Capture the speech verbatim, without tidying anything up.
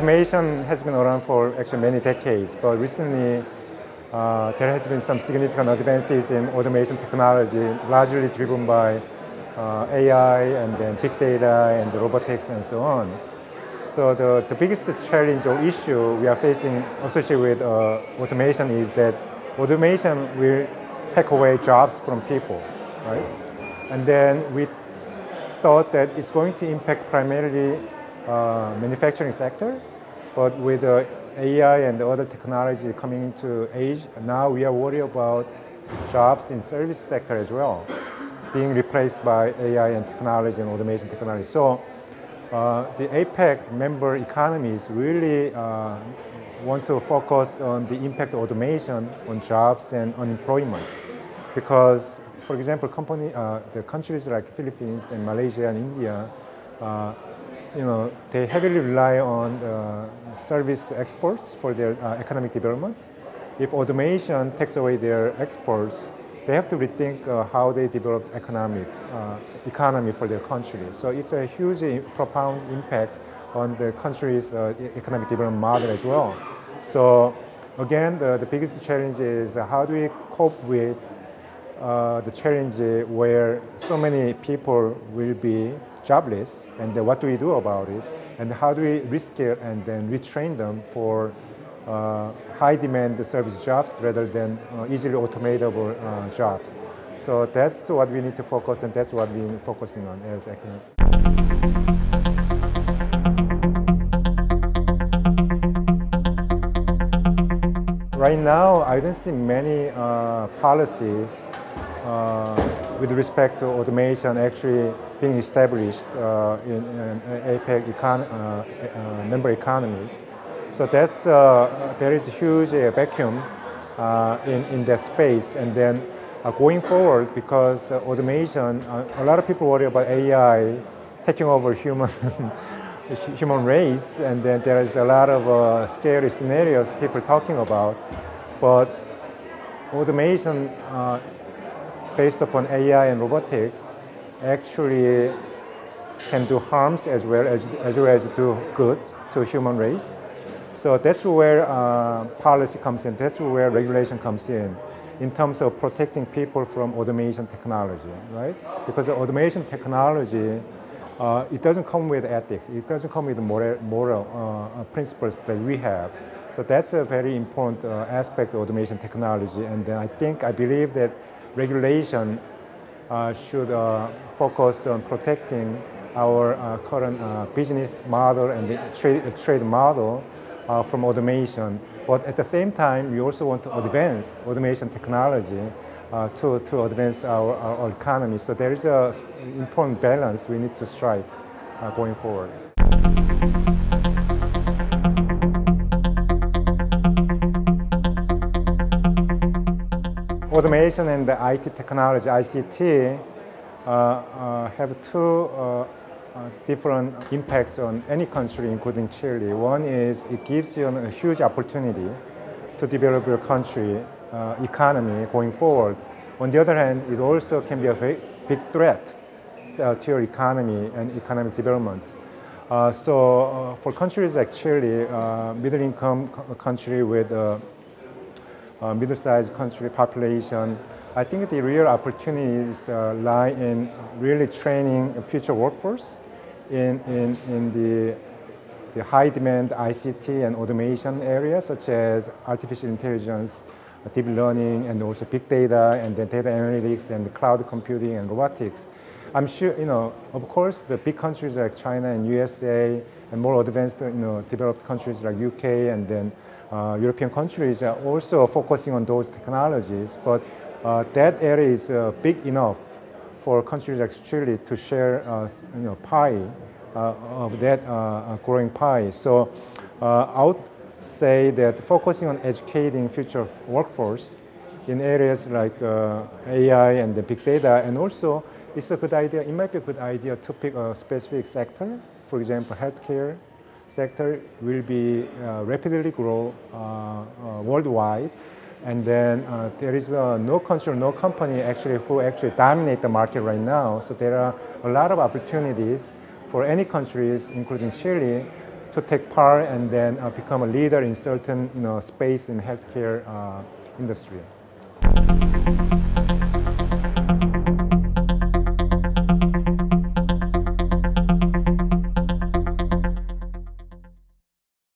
automation has been around for actually many decades, but recently uh, there has been some significant advances in automation technology, largely driven by uh, A I and then big data and robotics and so on. So the, the biggest challenge or issue we are facing associated with uh, automation is that automation will take away jobs from people, right? And then we thought that it's going to impact primarily uh, manufacturing sector, but with uh, A I and other technology coming into age, now we are worried about jobs in service sector as well, being replaced by A I and technology and automation technology. So uh, the APEC member economies really uh, want to focus on the impact of automation on jobs and unemployment, because, for example, company, uh, the countries like Philippines and Malaysia and India, uh, you know, they heavily rely on uh, service exports for their uh, economic development. If automation takes away their exports, they have to rethink uh, how they develop economic uh, economy for their country. So it's a huge, profound impact on the country's uh, economic development model as well. So again, the, the biggest challenge is uh, how do we cope with uh, the challenge where so many people will be jobless, and uh, what do we do about it, and how do we reskill and then retrain them for uh, high demand service jobs rather than uh, easily automatable uh, jobs. So that's what we need to focus, and that's what we're focusing on as Econet. Right now, I don't see many uh, policies uh, with respect to automation actually being established uh, in, in APEC econ uh, uh, member economies. So that's, uh, there is a huge uh, vacuum uh, in, in that space. And then uh, going forward, because uh, automation, uh, a lot of people worry about A I taking over human human race, and then there is a lot of uh, scary scenarios people talking about. But automation uh, based upon A I and robotics actually can do harms as well as, as well as do good to human race. So that's where uh, policy comes in, that's where regulation comes in, in terms of protecting people from automation technology, right? Because automation technology, uh, it doesn't come with ethics, it doesn't come with moral, moral uh, principles that we have. So that's a very important uh, aspect of automation technology, and uh, I think, I believe that regulation uh, should uh, focus on protecting our uh, current uh, business model and the trade, uh, trade model uh, from automation. But at the same time, we also want to advance automation technology uh, to, to advance our, our, our economy. So there is an important balance we need to strike uh, going forward. Automation and the I T technology, I C T, uh, uh, have two uh, uh, different impacts on any country, including Chile. One is it gives you a huge opportunity to develop your country uh, economy going forward. On the other hand, it also can be a very big threat uh, to your economy and economic development. Uh, so uh, for countries like Chile, uh, middle-income country with uh, Uh, middle-sized country population, I think the real opportunities uh, lie in really training a future workforce in, in, in the, the high-demand I C T and automation areas, such as artificial intelligence, deep learning, and also big data, and then data analytics, and cloud computing, and robotics. I'm sure, you know, of course, the big countries like China and U S A, and more advanced, you know, developed countries like U K, and then Uh, European countries are also focusing on those technologies, but uh, that area is uh, big enough for countries like Chile to share, uh, you know, pie uh, of that uh, growing pie. So uh, I would say that focusing on educating future workforce in areas like uh, A I and the big data, and also it's a good idea. It might be a good idea to pick a specific sector, for example, healthcare sector will be uh, rapidly grow uh, uh, worldwide, and then uh, there is uh, no country, no company actually who actually dominate the market right now. So there are a lot of opportunities for any countries, including Chile, to take part and then uh, become a leader in certain you know, space in healthcare uh, industry.